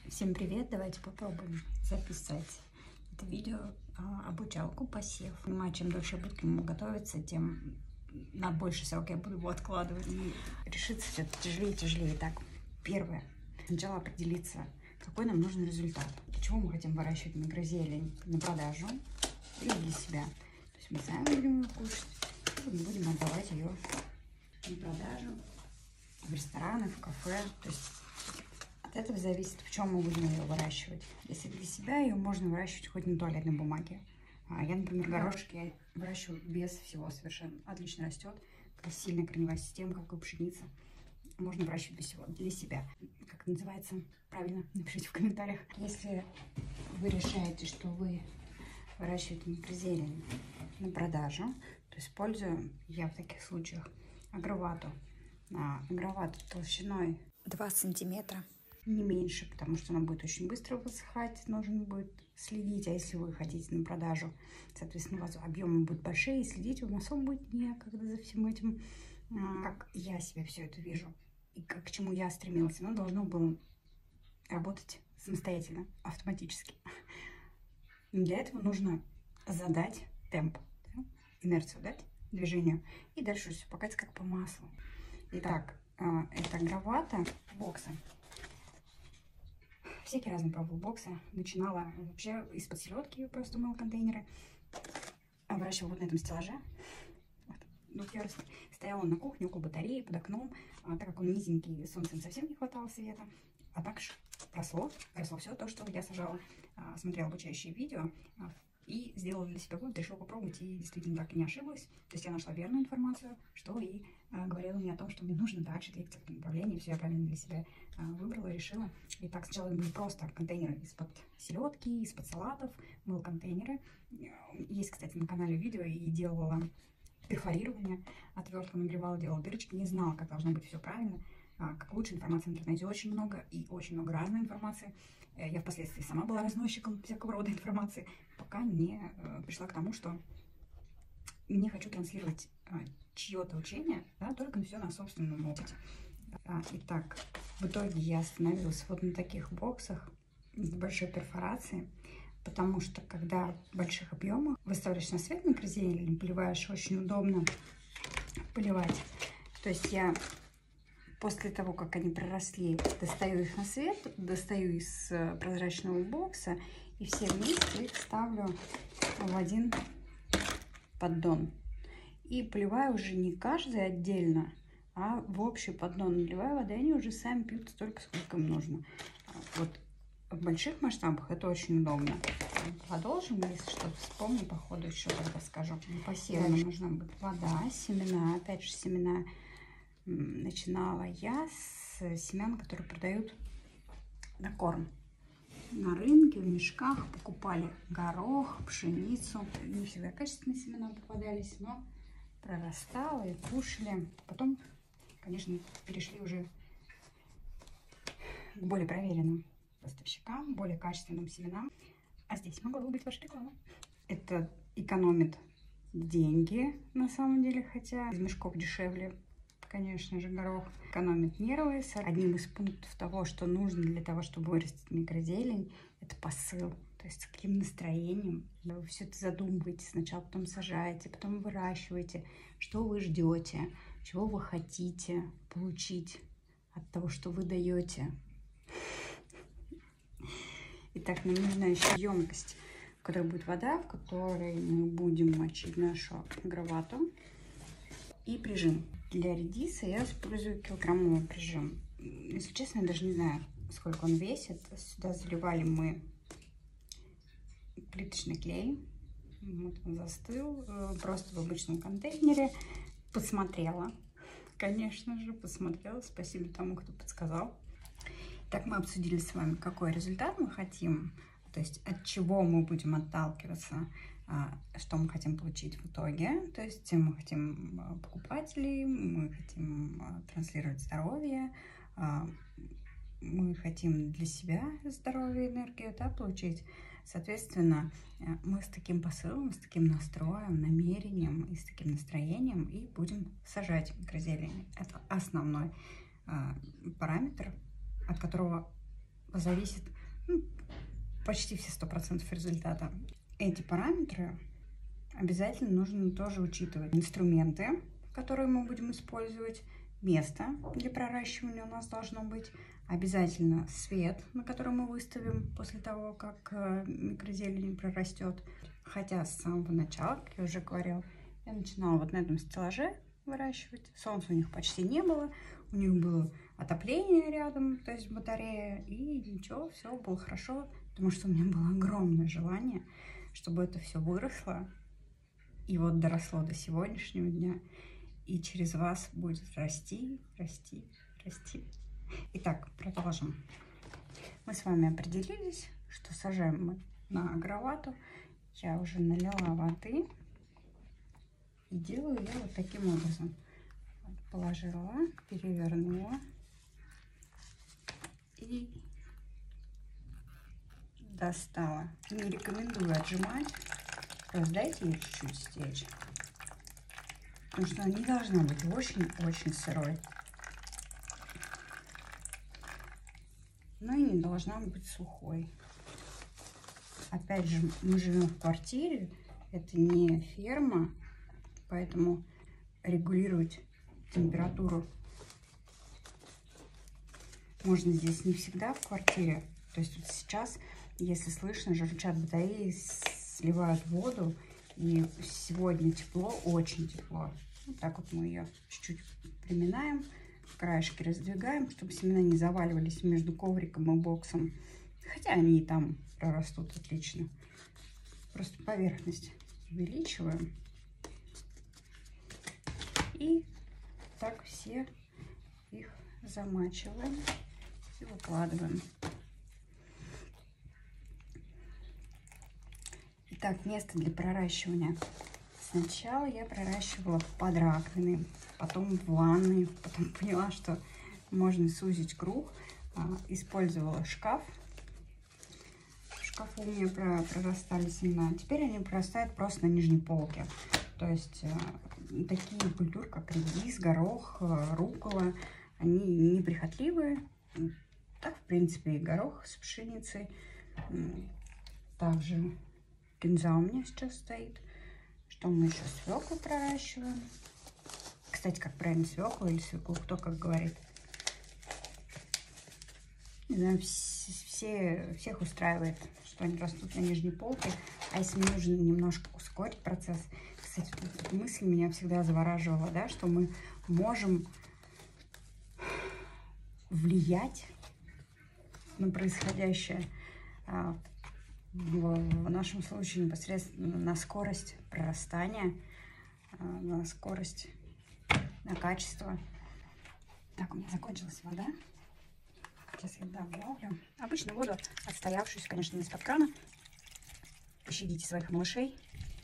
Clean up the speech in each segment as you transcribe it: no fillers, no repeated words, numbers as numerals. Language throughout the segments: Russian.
Всем привет! Давайте попробуем записать это видео обучалку посев. Понимаю, чем дольше я буду к нему готовиться, тем на больший срок я буду его откладывать. И решиться все тяжелее и тяжелее. Так, первое. Сначала определиться, какой нам нужен результат. Почему мы хотим выращивать микрозелень на продажу или для себя. То есть мы сами будем ее кушать, и мы будем отдавать ее на продажу в рестораны, в кафе. То есть от этого зависит, в чем мы будем ее выращивать. Если для себя, ее можно выращивать хоть на туалетной бумаге. Я, например, горошки выращиваю без всего совершенно. Отлично растет. Сильная корневая система, как и пшеница. Можно выращивать без всего. Для себя. Как это называется? Правильно, напишите в комментариях. Если вы решаете, что вы выращиваете микрозелень на продажу, то использую я в таких случаях агровату. Агровату толщиной 2 сантиметра. Не меньше, потому что она будет очень быстро высыхать, нужно будет следить. А если вы хотите на продажу, соответственно, у вас объемы будут большие, и следить вам особо будет некогда за всем этим. Как я себе все это вижу и к чему я стремилась, оно должно было работать самостоятельно, автоматически. Для этого нужно задать темп, да? Инерцию дать движению, и дальше все покатится как по маслу. Итак, это агровата бокса. Всякие разные пробовала боксы. Начинала вообще из-под селедки, просто мыла контейнеры. Выращивала вот на этом стеллаже. Вот я стояла на кухне около батареи, под окном. Так как он низенький, солнца совсем не хватало света. А также росло все то, что я сажала. Смотрела обучающие видео и сделала для себя вывод, решила попробовать. И действительно так и не ошиблась. То есть я нашла верную информацию, что и говорила мне о том, что мне нужно дальше двигаться в этом направлении. Все я правильно для себя выбрала, решила. И так сначала это были просто контейнеры из-под селедки, из-под салатов. Мыла контейнеры. Есть, кстати, на канале видео, и делала перфорирование, отверткой нагревала, делала дырочки. Не знала, как должно быть все правильно. Как лучше, информации в интернете очень много, и очень много разной информации. Я впоследствии сама была разносчиком всякого рода информации, пока не пришла к тому, что не хочу транслировать чье-то учение, да, только все на собственном опыте. Итак, в итоге я остановилась вот на таких боксах с большой перфорацией, потому что когда в больших объемах выставляешь на свет микрозелень, поливаешь, очень удобно поливать. То есть я после того, как они проросли, достаю их на свет, достаю из прозрачного бокса и все вместе их ставлю в один поддон. И поливаю уже не каждый отдельно, а в общий поддон наливаю воды, они уже сами пьют столько, сколько им нужно. Вот в больших масштабах это очень удобно. Продолжим, если что-то вспомню, по ходу еще тогда скажу. Посеву нам нужна будет вода, семена. Опять же, семена начинала я с семян, которые продают на корм. На рынке, в мешках покупали горох, пшеницу. Не всегда качественные семена попадались, но прорастало и кушали. Потом, конечно, перешли уже к более проверенным поставщикам, более качественным семенам. А здесь могла бы быть ваша реклама. Это экономит деньги, на самом деле, хотя из мешков дешевле, конечно же, горох. Экономит нервы. Одним из пунктов того, что нужно для того, чтобы вырастить микрозелень, это посыл. То есть с каким настроением вы все это задумываете сначала, потом сажаете, потом выращиваете. Что вы ждете, чего вы хотите получить от того, что вы даете. Итак, нам нужна еще емкость, в которой будет вода, в которой мы будем мочить нашу агровату, и прижим. Для редиса я использую килограммовый прижим. Если честно, я даже не знаю, сколько он весит. Сюда заливали мы плиточный клей. Вот он застыл просто в обычном контейнере. Посмотрела, конечно же, посмотрела. Спасибо тому, кто подсказал. Так, мы обсудили с вами, какой результат мы хотим, то есть от чего мы будем отталкиваться, что мы хотим получить в итоге. То есть мы хотим покупателей, мы хотим транслировать здоровье, мы хотим для себя здоровье, энергию, да, получить. Соответственно, мы с таким посылом, с таким настроем, намерением и с таким настроением и будем сажать микрозелень. Это основной параметр, от которого зависит почти все 100% результата. Эти параметры обязательно нужно тоже учитывать. Инструменты, которые мы будем использовать, место для проращивания у нас должно быть, обязательно свет, на который мы выставим после того, как микрозелень прорастет. Хотя с самого начала, как я уже говорила, я начинала вот на этом стеллаже выращивать. Солнца у них почти не было, у них было отопление рядом, то есть батарея, и ничего, все было хорошо, потому что у меня было огромное желание, чтобы это все выросло, и вот доросло до сегодняшнего дня, и через вас будет расти, расти, расти. Итак, продолжим. Мы с вами определились, что сажаем мы на агровату. Я уже налила воды и делаю я вот таким образом. Положила, перевернула и достала. Не рекомендую отжимать, просто дайте ей чуть-чуть стечь, потому что она не должна быть очень-очень сырой, но и не должна быть сухой. Опять же, мы живем в квартире, это не ферма, поэтому регулировать температуру можно здесь не всегда в квартире. То есть вот сейчас, если слышно, журчат батареи, сливают воду, и сегодня тепло, очень тепло. Вот так вот мы ее чуть-чуть приминаем, краешки раздвигаем, чтобы семена не заваливались между ковриком и боксом. Хотя они и там прорастут отлично. Просто поверхность увеличиваем. И так все их замачиваем и выкладываем. Итак, место для проращивания. Сначала я проращивала под раковиной, потом в ванной, потом поняла, что можно сузить круг. Использовала шкаф. В шкафу у меня прорастали семена. Теперь они прорастают просто на нижней полке. То есть такие культуры, как редис, горох, руккола, они неприхотливые. Так, в принципе, и горох с пшеницей. Также кинза у меня сейчас стоит. Что мы еще? Свеклу проращиваем. Кстати, как правильно, свеклу или свеклу, кто как говорит. Не знаю, всех устраивает, что они растут на нижней полке. А если нужно немножко ускорить процесс. Кстати, эта мысль меня всегда завораживала, да, что мы можем влиять на происходящее, в нашем случае непосредственно на скорость прорастания, на скорость, на качество. Так, у меня закончилась вода. Сейчас я добавлю. Обычно воду отстоявшуюся, конечно, не из-под крана. Пощадите своих малышей.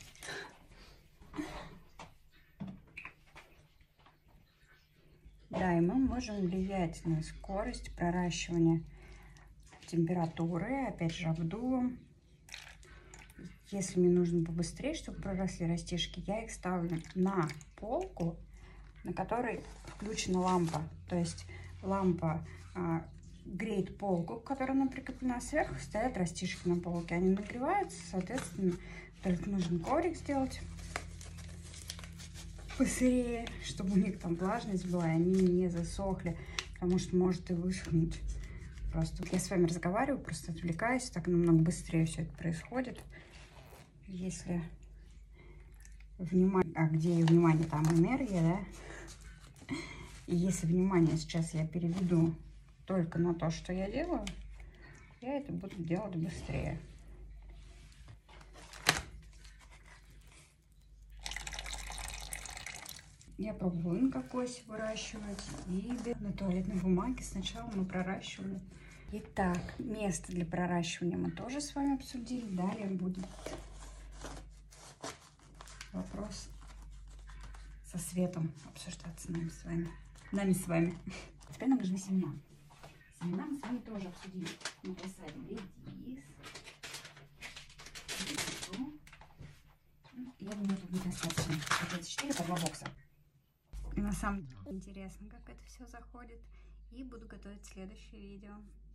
Да, и мы можем влиять на скорость проращивания, температуры, опять же, обдувом. Если мне нужно побыстрее, чтобы проросли растишки, я их ставлю на полку, на которой включена лампа. То есть лампа греет полку, к которой она прикреплена, сверху стоят растишки на полке. Они нагреваются, соответственно, только нужно коврик сделать посырее, чтобы у них там влажность была, и они не засохли, потому что может и высохнуть. Просто я с вами разговариваю, просто отвлекаюсь, так намного быстрее все это происходит. Если внимание, где внимание, там энергия, да? И если внимание сейчас я переведу только на то, что я делаю, я это буду делать быстрее. Я пробую на кокосе выращивать и на туалетной бумаге. Сначала мы проращивали. Итак, место для проращивания мы тоже с вами обсудили. Далее будет вопрос со светом обсуждаться нами с вами. Теперь нам нужны семена. Семена мы с вами тоже обсудили. Мы посадим редис. Я думаю, это будет достаточно. Вот эти 4 по 2 бокса. И на самом деле интересно, как это все заходит. И буду готовить следующее видео.